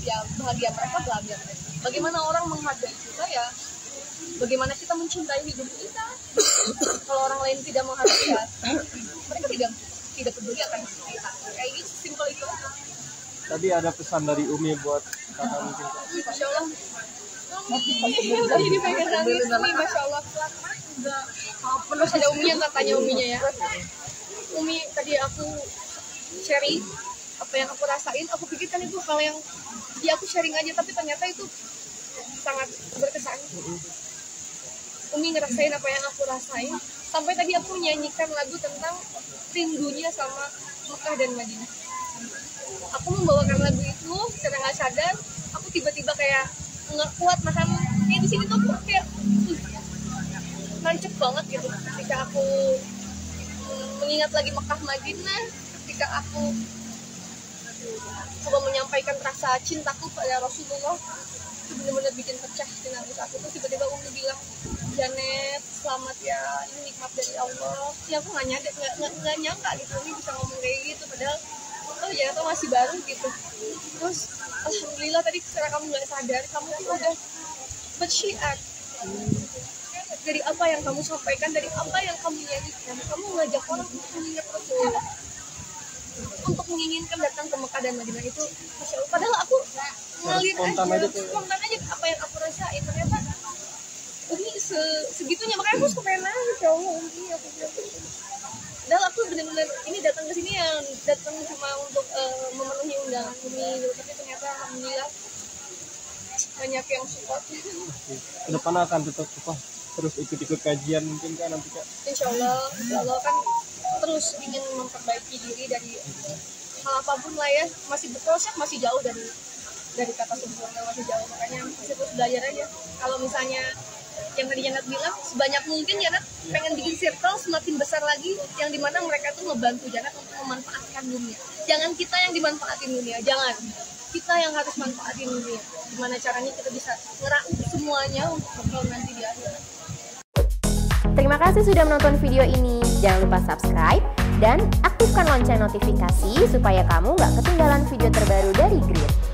bahagia mereka bahagia mereka. Bagaimana orang menghargai kita ya, bagaimana kita mencintai hidup kita. Kalau orang lain tidak menghargai ya, mereka tidak peduli akan kita. Kayak gitu, simpel itu. Tadi ada pesan dari Umi buat kakak mungkin. Masya Allah. Tadi dipegang nangis nih, Masya Allah. Terus ada Uminya, katanya Uminya ya. Umi, tadi aku sharing apa yang aku rasain. Aku pikirkan itu hal yang ya aku sharing aja, tapi ternyata itu sangat berkesan. Umi ngerasain apa yang aku rasain. Sampai tadi aku nyanyikan lagu tentang rindunya sama Mekah dan Madinah. Aku membawakan lagu itu secara nggak sadar. Aku tiba-tiba kayak nggak kuat makan. Kayak di sini tuh aku kayak nancep banget gitu. Ketika aku mengingat lagi Mekah Madinah, ketika aku coba menyampaikan rasa cintaku pada Rasulullah, itu benar-benar bikin pecah nangis aku. Tuh tiba-tiba Umi bilang, Janet, selamat ya, ini nikmat dari Allah. Ya aku nggak nyangka gitu, Umi bisa ngomong kayak gitu, padahal oh ya itu masih baru gitu. Terus alhamdulillah tadi secara kamu nggak sadar, kamu tuh udah bersyiar dari apa yang kamu sampaikan, dari apa yang kamu nyanyikan. Kamu ngajak orang untuk mengingat Rasulullah, untuk menginginkan datang ke Mekah dan Madinah. Itu Masya Allah. Padahal aku ngalir aja, spontan aja apa yang aku rasain. Ternyata Umi segitunya, makanya aku suka pengen nangis. Ya Allah, Umi, aku bilang padahal aku benar-benar ini datang ke sini yang datang cuma untuk memenuhi undangan Umi, tapi ternyata alhamdulillah banyak yang support. Kedepan akan tetap terus ikut-ikut kajian mungkin kan nanti Kak? Insya Allah kan terus ingin memperbaiki diri dari hal apapun lah ya. Masih berproses, masih jauh dari kata sempurna, masih jauh, makanya masih terus belajar aja. Kalau misalnya yang tadi Janet bilang, sebanyak mungkin Janet pengen bikin circle semakin besar lagi, yang dimana mereka tuh ngebantu Janet untuk memanfaatkan dunia. Jangan kita yang dimanfaatin dunia, jangan. Kita yang harus manfaatin dunia. Gimana caranya kita bisa ngeraup semuanya untuk bekal nanti di akhirat. Terima kasih sudah menonton video ini. Jangan lupa subscribe dan aktifkan lonceng notifikasi supaya kamu gak ketinggalan video terbaru dari Grid.